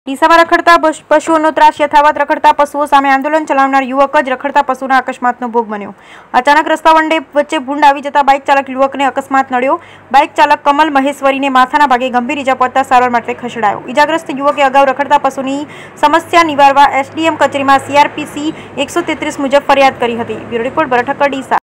ડીસામાં રખડતા પશુઓનો ત્રાસ યથાવત. રખડતા પશુઓ સામે આંદોલન ચલાવનાર યુવક જ રખડતા પશુના અકસ્માતનો ભોગ બન્યો. અચાનક રસ્તા વંડે વચ્ચે ભૂંડ આવી જતા બાઇક ચાલક યુવકને અકસ્માત નડ્યો. બાઇક ચાલક કમલ મહેશ્વરીને માથાના ભાગે ગંભીર ઈજા પહોંચતા સારવાર માટે ખસેડાયો. ઈજાગ્રસ્ત યુવકે અગાઉ રખડતા પશુની સમસ્યા નિવારવા એસડીએમ કચેરીમાં CRPC 133 મુજબ ફરિયાદ કરી હતી. Bureau report Bharat Thakkar, Deesa.